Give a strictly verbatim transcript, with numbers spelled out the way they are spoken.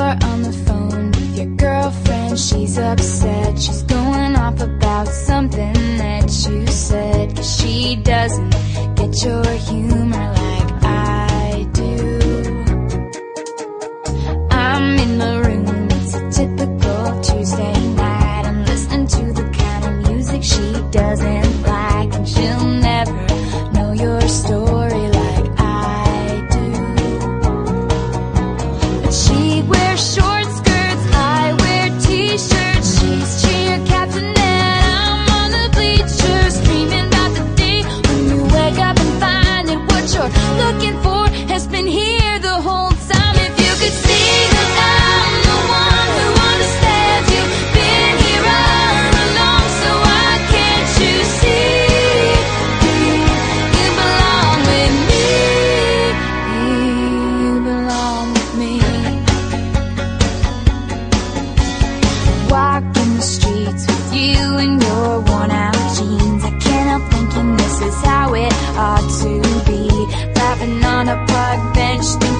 You're on the phone with your girlfriend. She's upset, she's going off about something that you said. 'Cause she doesn't get your humor like I do. I'm in the room, it's a typical Tuesday night. I'm listening to the kind of music she doesn't like, and she'll never know your story like I do. But she wears short skirts, I wear t-shirts. She's cheer captain and I'm on the bleachers, dreaming about the day when you wake up and find that what you're looking for has been here the whole time. If you could see that I'm the one who understands you, been here all along, so why can't you see you belong with me? You belong with me. Walking the streets with you in your worn out jeans, I can't help thinking this is how it ought to be. Laughing on a park bench, thinking